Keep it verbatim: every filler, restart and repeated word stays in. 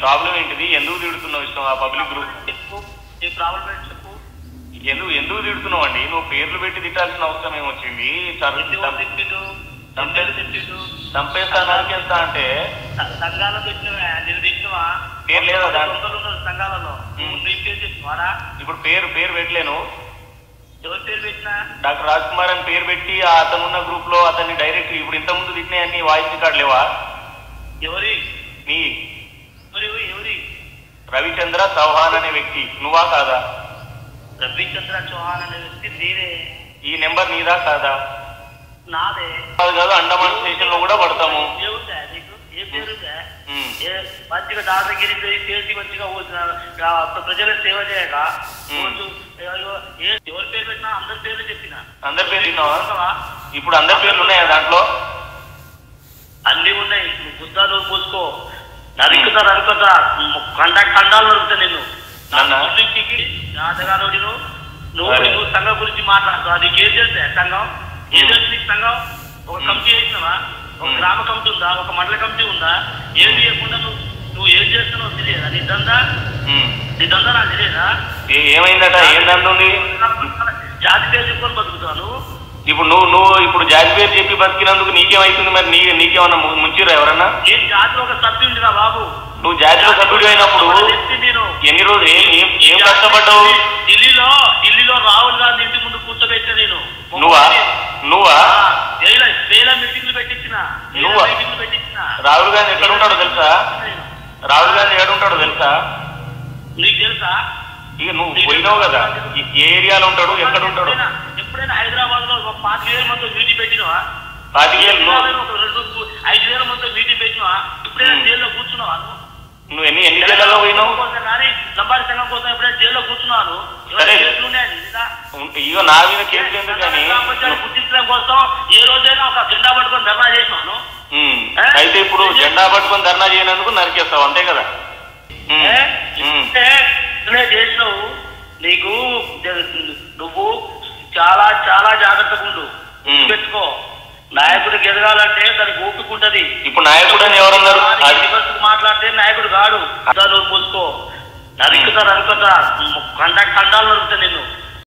Problem ఏంటిది? ఎందుకు తిడుతున్నావు ఇష్టం ఆ పబ్లిక్ గ్రూప్? నీ ప్రాబ్లం ఏంటి చెప్పు. ఎందుకు ఎందుకు తిడుతున్నావు అండి? నువ్వు పేర్లు పెట్టి తిట్టాల్సిన అవసరం ఏమొచ్చింది? చంపేస్తా నరికేస్తా అంటే సంఘాలు పెట్టినవా? నేను తిట్టినవా? పేరు లేదా సంఘాలలో? నీ పేరు చెప్పినవాడా? ఇప్పుడు పేరు పేరు పెట్టలేను. ఎవరి పేరు పెట్టినా? డాక్టర్ రాజ్ కుమార్ అని పేరు పెట్టి అతను ఉన్న గ్రూప్ లో అతన్ని డైరెక్ట్ ఇప్పుడు ఇంత ముందు తిట్టినాయన్ని వాయిస్ రికార్డు లేవా? ఎవరి నీ ఎవరి? రవిచంద్ర చౌహాన్ అనే వ్యక్తి నువ్వా కాదా? రవిచంద్ర చౌహాన్ అనే వ్యక్తి నేనే. ఈ నెంబర్ నీదా కాదా? నాదే. కాదు కాదు, అండమాన్ స్టేషన్ లో కూడా పడతాము. ఏ పేరు? మంచిగా దాదాగిరి చేసి మంచిగా ప్రజల సేవ చేయక ఎవరి పేరు పెట్టినా అందరి పేర్లు చెప్పిన. అందరి పేరు తిన్నావా? ఇప్పుడు అందరి పేర్లు ఉన్నాయా దాంట్లో? అన్ని ఉన్నాయి. బుద్ధాలు పూసుకో, నరుకుతా నరుకుతా కండ ఖండాలు నరుకుతా నిన్ను. నాటగాడు నువ్వు నువ్వు సంఘం గురించి మాట్లాడుతావు. నీకు ఏం తెలుసా సంఘం? ఏం తెలుసు నీకు సంఘం? ఒక కమిటీ చేసినావా? ఒక గ్రామ కమిటీ ఉందా? ఒక మండల కమిటీ ఉందా? ఏం చేయకుండా నువ్వు నువ్వు ఏం చేస్తున్నావు తెలియదా? నీ దందా నీ దందా నాకు తెలియదా? ఏమైందట? ఏం దంద ఉంది? జాతి పేరు చెప్పుకొని బతుకుతాను. ఇప్పుడు నువ్వు నువ్వు ఇప్పుడు జాతి పేరు చెప్పి బతికినందుకు నీకేమైతుంది? మరి నీ నీకేమన్నా ముంచిరా ఎవరన్నా? నేను జాతిలో ఒక సభ్యుడిరా బాబు. నువ్వు జాతిలో సభ్యుడు అయినప్పుడు ఎన్ని రోజులు ఏం ఏం కష్టపడ్డావు? ఢిల్లీలో ఢిల్లీలో రాహుల్ గాంధీ ఇంటి ముందు కూర్చోబెట్టా నేను. నువ్వా నువ్వా వేల మీటింగ్లు పెట్టించిన. నువ్వా? రాహుల్ గాంధీ ఎక్కడ ఉంటాడో తెలుసా? రాహుల్ గాంధీ ఎక్కడ ఉంటాడో తెలుసా? నీకు తెలుసా? ఇక నువ్వు పోయినావు కదా, ఏ ఏరియాలో ఉంటాడు, ఎక్కడ ఉంటాడు? ఎప్పుడైనా హైదరాబాద్ లో ఒక పాతిక వేల మంది మీటింగ్ పెట్టినవా? పాతిక వేలు ఐదు వేల మంది మీటింగ్ పెట్టినవా? ఎప్పుడైనా జైల్లో కూర్చున్నావా? నువ్వు ఎన్ని ఎన్ని జిల్లాలో పోయినావు? లంబాడి సంఘం కోసం ఎప్పుడైనా జైల్లో కూర్చున్నాను. ఇగో నా మీద కేసులు ఎందుకు కానీ గుర్తించడం కోసం ఏ రోజైనా ఒక జెండా పట్టుకొని ధర్నా చేసినాను. అయితే ఇప్పుడు జెండా పట్టుకొని ధర్నా చేయనందుకు నరికేస్తావు అంతే కదా? చేసినావు. నీకు నువ్వు చాలా చాలా జాగ్రత్తగా ఉండు, పెట్టుకో. నాయకుడికి ఎదగాలంటే దానికి ఓపికంటది. ఇప్పుడు నాయకుడు అని ఎవరన్నారు? మాట్లాడితే నాయకుడు కాడు. నువ్వు మూసుకో, నరుకుతా నరుకుతా కండ ఖండాలు నరుకుతా నిన్ను.